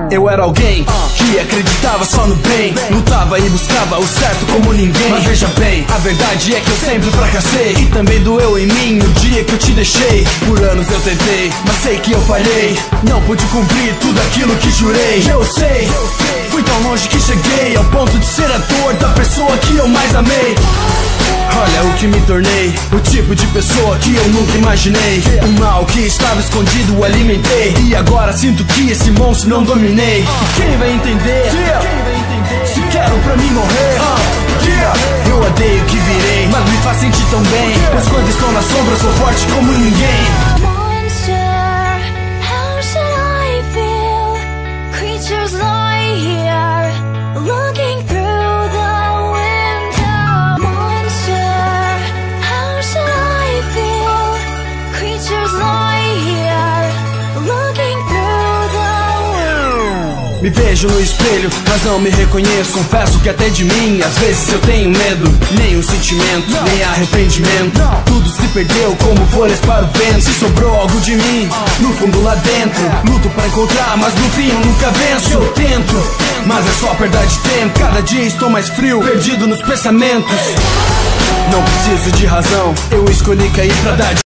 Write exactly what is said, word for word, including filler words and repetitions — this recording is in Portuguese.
Eu era alguém que acreditava só no bem, lutava e buscava o certo como ninguém. Mas veja bem, a verdade é que eu sempre fracassei, e também doeu em mim no dia que eu te deixei. Por anos eu tentei, mas sei que eu falhei, não pude cumprir tudo aquilo que jurei. Eu sei, fui tão longe que cheguei ao ponto de ser ator da pessoa que eu mais amei. Olha o que me tornei, o tipo de pessoa que eu nunca imaginei. O mal que estava escondido o alimentei, e agora sinto que esse monstro não dominei. Quem vai entender? Se quero pra mim morrer. Eu odeio o que virei, mas me faz sentir tão bem, pois quando estou na sombra sou forte como ninguém. Me vejo no espelho, mas não me reconheço. Confesso que até de mim, às vezes eu tenho medo. Nenhum sentimento, não. Nem arrependimento, não. Tudo se perdeu como folhas para o vento. Se sobrou algo de mim, no fundo lá dentro, luto pra encontrar, mas no fim eu nunca venço. Eu tento, mas é só perda de tempo. Cada dia estou mais frio, perdido nos pensamentos. Não preciso de razão, eu escolhi cair pra dar de